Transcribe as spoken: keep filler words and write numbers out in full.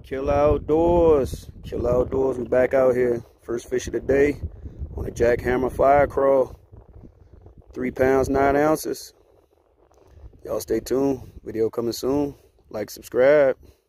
Killer Outdoors. Killer Outdoors. We back out here. First fish of the day on a jackhammer fire crawl. Three pounds, nine ounces. Y'all stay tuned. Video coming soon. Like, subscribe.